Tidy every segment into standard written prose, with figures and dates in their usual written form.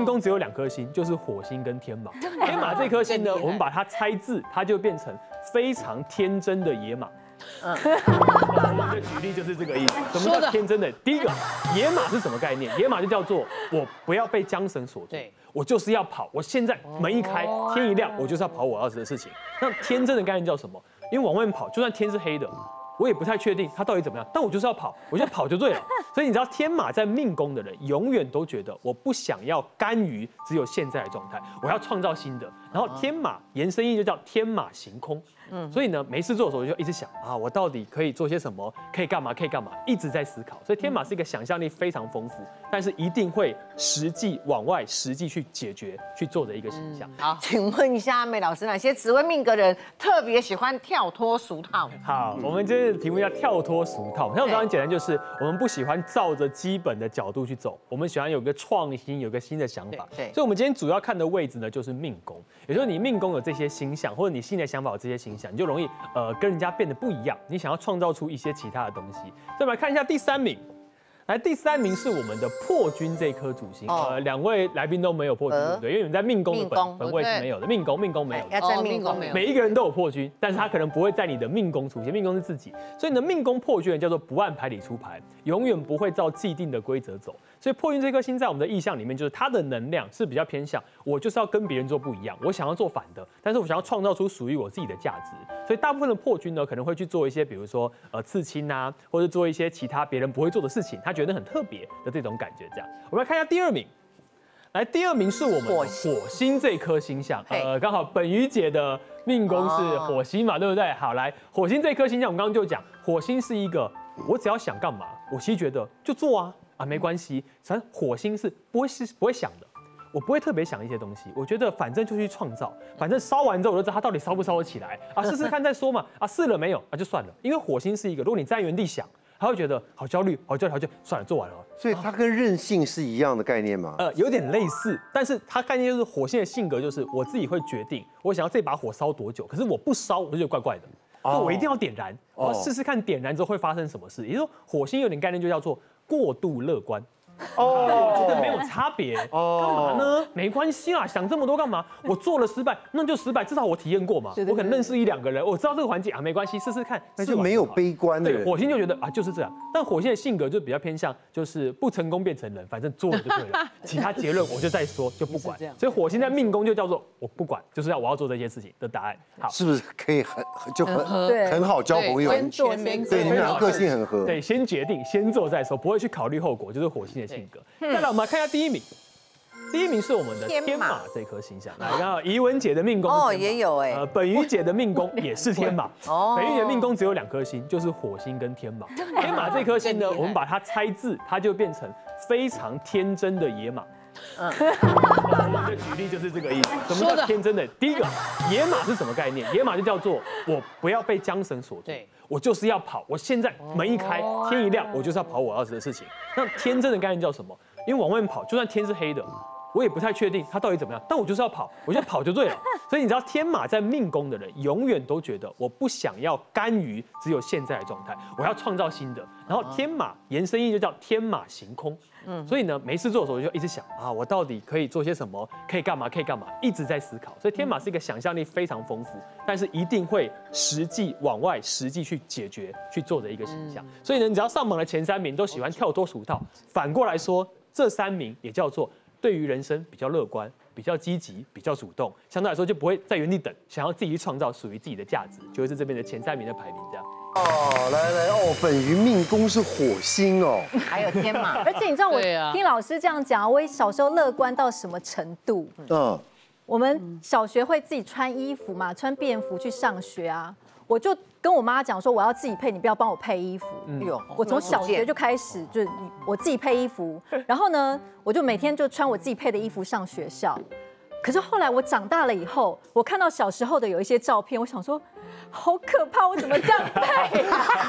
命宫只有2颗星，就是火星跟天马。天马这颗星呢，我们把它拆字，它就变成非常天真的野马。我们的举例就是这个意思。什么叫天真的？第一个，野马是什么概念？野马就叫做我不要被缰绳锁住，我就是要跑。我现在门一开，天一亮，我就是要跑我要做的事情。那天真的概念叫什么？因为往外面跑，就算天是黑的，我也不太确定它到底怎么样，但我就是要跑，我就跑就对了。所以你知道，天马在命宫的人，永远都觉得我不想要甘于只有现在的状态，我要创造新的。然后天马延伸意就叫天马行空。所以呢，没事做的时候就一直想啊，我到底可以做些什么？可以干嘛？可以干嘛？一直在思考。所以天马是一个想象力非常丰富，但是一定会实际往外实际去解决去做的一个形象。 好，请问一下阿美老师，哪些紫微命格人特别喜欢跳脱俗套？ 好，我们今天的题目叫跳脱俗套。跳脱很简单，就是我们不喜欢照着基本的角度去走，我们喜欢有个创新，有个新的想法。对，所以我们今天主要看的位置呢，就是命宫，也就是你命宫有这些星象，或者你新的想法有这些星象，你就容易跟人家变得不一样。你想要创造出一些其他的东西。所以我们来看一下第3名。来，第3名是我们的破军这颗主星。2位来宾都没有破军，对不对？因为你们在命宫的本位是没有的，命宫没有的。 要在命宫没有。 每一个人都有破军，但是他可能不会在你的命宫出现，命宫是自己。所以你的命宫破军人叫做不按牌理出牌，永远不会照既定的规则走。所以破军这颗星在我们的意象里面，就是它的能量是比较偏向我就是要跟别人做不一样，我想要做反的，但是我想要创造出属于我自己的价值。所以大部分的破军呢，可能会去做一些，比如说刺青啊，或者做一些其他别人不会做的事情，他觉得很特别的这种感觉。这样，我们来看一下第2名。来，第2名是我们火星这颗星象，刚好本鱼姐的命宫是火星嘛，对不对？好，来，火星这颗星象，我们刚刚就讲，火星是一个我只要想干嘛，我其实觉得就做啊，没关系。反正火星是不会想的，我不会特别想一些东西，我觉得反正就去创造，反正烧完之后我就知道它到底烧不烧得起来啊，试试看再说嘛，啊，试了没有啊就算了，因为火星是一个，如果你在原地想，他会觉得好焦虑，算了，做完了。 所以它跟韧性是一样的概念吗？ 有点类似，但是它概念就是火星的性格就是我自己会决定，我想要这把火烧多久，可是我不烧我就觉得怪怪的，所以我一定要点燃，我要试试看点燃之后会发生什么事。也就是说，火星有点概念就叫做过度乐观。我觉得没有差别，干嘛呢？没关系啦，想这么多干嘛？我做了失败，那就失败，至少我体验过嘛。我可能认识1-2个人，我知道这个环境啊，没关系，试试看。 那就没有悲观的人。 火星就觉得啊，就是这样。但火星的性格就比较偏向，就是不成功变成人，反正做了就对了，其他结论我就再说，就不管。所以火星在命宫就叫做我不管，就是我要做这些事情的答案。好， 是不是可以很好交朋友？ 对， 你们两个个性很合。 对，先决定，先做再说，不会去考虑后果，就是火星的性格。再来，我们来看一下第1名。第1名是我们的天马这颗星象。来，看到怡文姐的命宫也有本鱼姐的命宫也是天马。本鱼姐的命宫只有2颗星，就是火星跟天马。天马这颗星呢，我们把它拆字，它就变成非常天真的野马。我们的举例就是这个意思。什么叫天真的？第一个，野马是什么概念？野马就叫做我不要被缰绳锁住，我就是要跑。我现在门一开，天一亮，我就是要跑我要做的事情。那天真的概念叫什么？因为往外面跑，就算天是黑的，我也不太确定它到底怎么样，但我就是要跑，我就跑就对了。所以你知道，天马在命宫的人，永远都觉得我不想要甘于只有现在的状态，我要创造新的。然后天马延伸意就叫天马行空。所以呢，没事做的时候我就一直想啊，我到底可以做些什么？可以干嘛？一直在思考。所以天马是一个想象力非常丰富，但是一定会实际往外实际去解决去做的一个形象。所以呢，你只要上榜的前3名都喜欢跳脱俗套，反过来说，这3名也叫做对于人生比较乐观、比较积极、比较主动，相对来说就不会在原地等，想要自己去创造属于自己的价值，就会是这边的前3名的排名这样。 来，本鱼命宫是火星哦， 还有天马。 而且你知道我听老师这样讲，我小时候乐观到什么程度？我们小学会自己穿衣服嘛，穿便服去上学啊。我就跟我妈讲说，我要自己配，你不要帮我配衣服。我从小学就开始，就是我自己配衣服。然后呢，我就每天就穿我自己配的衣服上学校。可是后来我长大了以后，我看到小时候的有一些照片，我想说，好可怕，我怎么这样配？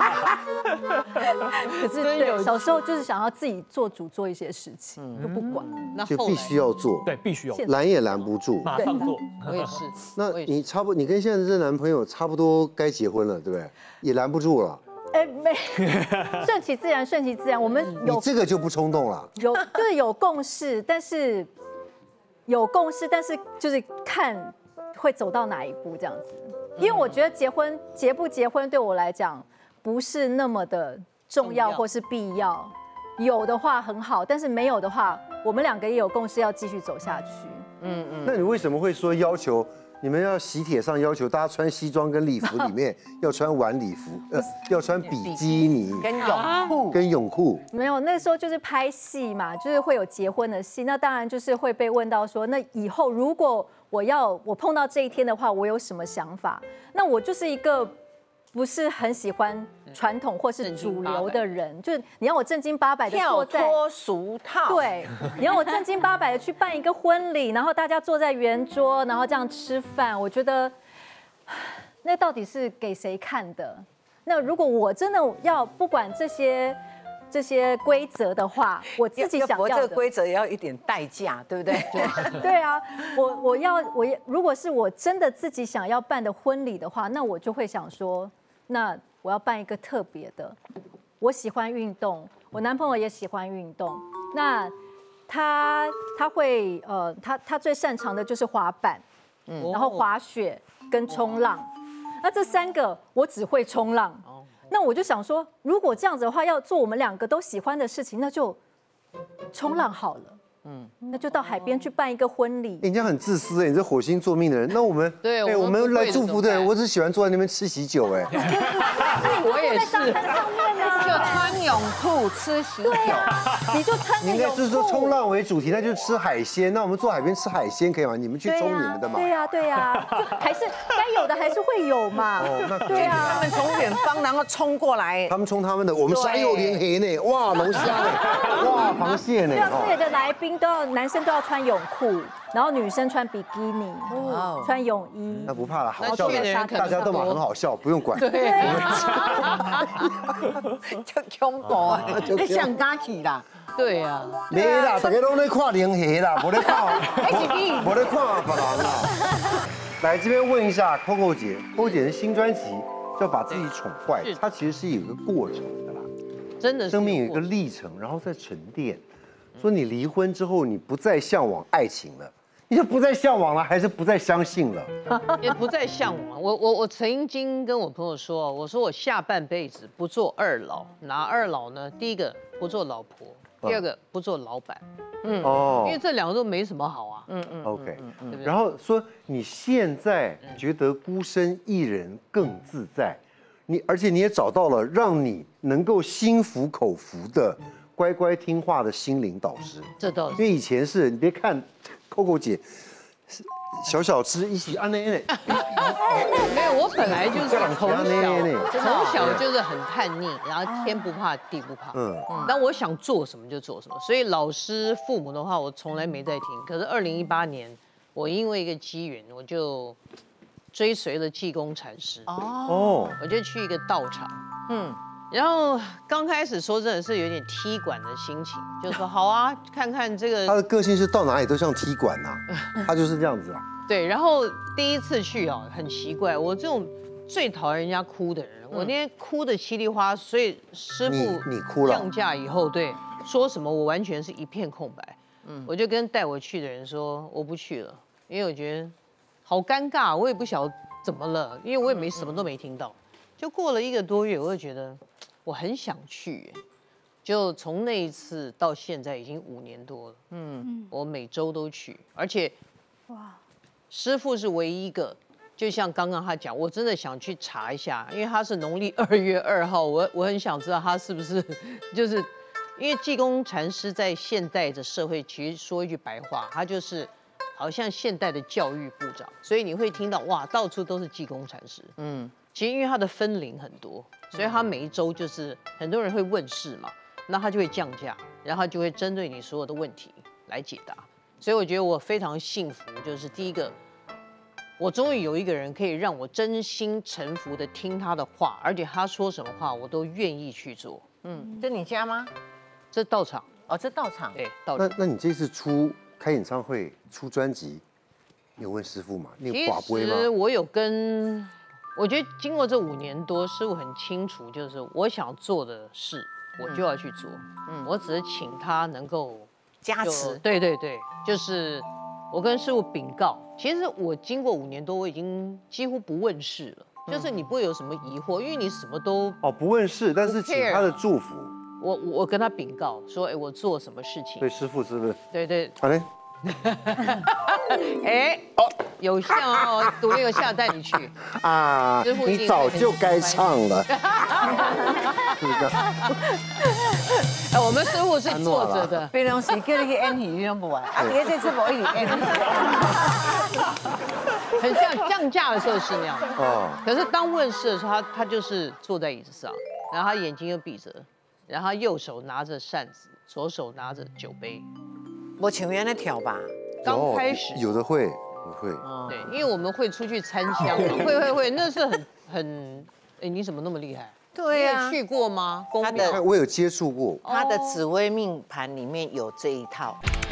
可是对，小时候就是想要自己做主，做一些事情，就不管， 就必须要做， 对，必须要拦也拦不住， 马上做。 我也是。 那你你跟现在这男朋友差不多该结婚了，对不对？也拦不住了。 没，顺其自然，顺其自然。我们有你这个就不冲动了， 就是有共识，但是有共识，但是就是看会走到哪一步这样子。因为我觉得结不结婚对我来讲不是那么的重要或是必要，有的话很好，但是没有的话，我们两个也有共识要继续走下去。 那你为什么会说要求你们要喜帖上要求大家穿西装跟礼服里面要穿晚礼服，要穿比基尼跟泳裤？没有，那时候就是拍戏嘛，就是会有结婚的戏，那当然就是会被问到说，那以后如果我碰到这一天的话，我有什么想法？那我就是一个不是很喜欢传统或是主流的人，就是你让我正经八百的坐在跳脱俗套， 对，你让我正经八百的去办一个婚礼，然后大家坐在圆桌，然后这样吃饭，我觉得那到底是给谁看的？那如果我真的要不管这些规则的话，我自己想要的， 这个规则也要一点代价，对不对？ 对啊，如果是我真的自己想要办的婚礼的话，那我就会想说，那我要办一个特别的。我喜欢运动，我男朋友也喜欢运动，那他会他最擅长的就是滑板，然后滑雪跟冲浪。那这3个我只会冲浪。那我就想说，如果这样子的话，要做我们2个都喜欢的事情，那就冲浪好了。那就到海边去办一个婚礼。 人家很自私你这火星座命的人。那我们我们来祝福的人，我只喜欢坐在那边吃喜酒我也是，就穿泳裤吃喜酒。 你就穿。 你应该就是说冲浪为主题，那就吃海鲜。那我们坐海边吃海鲜可以吗？你们去冲你们的嘛。 对呀，就还是该有的还是会有嘛。对啊， 他们从远方然后冲过来， 他们冲他们的，我们山有连黑呢，哇，龙虾呢，哇，螃蟹呢。 这里的来宾男生都要穿泳裤，然后女生穿比基尼，穿泳衣。 那不怕了，好笑的，大家都嘛很好笑，不用管。 对，就恐怖啊，你想敢去啦？对啊， 没啦，大家都在看连黑啦，不在看别人啦。来这边问一下 Coco 姐，Coco 姐的新专辑叫《把自己宠坏》，它其实是有一个过程的啦， 真的， 生命有一个历程，然后再沉淀。说你离婚之后，你不再向往爱情了，你就不再向往了，还是不再相信了？ 也不再向往。我曾经跟我朋友说，我说我下半辈子不做二老，哪二老呢？第一个不做老婆，第二个不做老板。因为这2个都没什么好啊。 OK， 对不对？然后说你现在觉得孤身一人更自在，而且你也找到了让你能够心服口服的。乖乖听话的心灵导师， 这倒是。 因为以前是你别看 Coco 姐小只一起那， 没有，我本来就是从小就是很叛逆，然后天不怕地不怕。但我想做什么就做什么，所以老师父母的话我从来没在听。可是2018年，我因为一个机缘，我就追随了济公禅师。我就去一个道场。然后刚开始说真的是有点踢馆的心情，就说好啊，看看这个。 他的个性是到哪里都像踢馆呐，他就是这样子啊。 对，然后第一次去很奇怪，我这种最讨厌人家哭的人，我那天哭的稀里哗啦，所以师傅你哭了， 降价以后，对，说什么我完全是一片空白。我就跟带我去的人说我不去了，因为我觉得好尴尬，我也不晓得怎么了，因为我也什么都没听到。就过了1个多月，我就觉得我很想去，就从那一次到现在已经5年多了。我每周都去，而且，师父是唯一一个，就像刚刚他讲，我真的想去查一下，因为他是农历2月2号，我很想知道他是不是就是因为济公禅师在现代的社会，其实说一句白话，他就是好像现代的教育部长，所以你会听到哇，到处都是济公禅师。其实因为他的分灵很多，所以他每一周就是很多人会问事嘛，那他就会降价，然后他就会针对你所有的问题来解答。所以我觉得我非常幸福，就是第一个，我终于有一个人可以让我真心诚服的听他的话，而且他说什么话我都愿意去做。 这你家吗？ 这道场。 这道场。 对，道场。 那你这次开演唱会、出专辑，你有问师傅吗？你有寡杯吗？ 其实我有跟。我觉得经过这5年多，师傅很清楚，就是我想做的事，我就要去做。我只是请他能够加持。 对，就是我跟师傅禀告，其实我经过5年多，我已经几乎不问事了，就是你不会有什么疑惑，因为你什么都不问事，但是请他的祝福。 我跟他禀告说，我做什么事情？ 对，师傅是不是？ 对。 好嘞。 有像哦，赌那个下带你去啊！你早就该唱了，是不是？ 我们师傅是坐着的， 平常时叫你去演戏，你都不玩，这次我一直演。 很像降价的时候是那样的。可是当问世的时候，他就是坐在椅子上，然后他眼睛又闭着，然后他右手拿着扇子，左手拿着酒杯。 我请原来跳吧， 刚开始有的会。 对，因为我们会出去参香，会，那是很，你怎么那么厉害？ 对呀， 去过吗？ 我有接触过， 他的紫微命盘里面有这一套。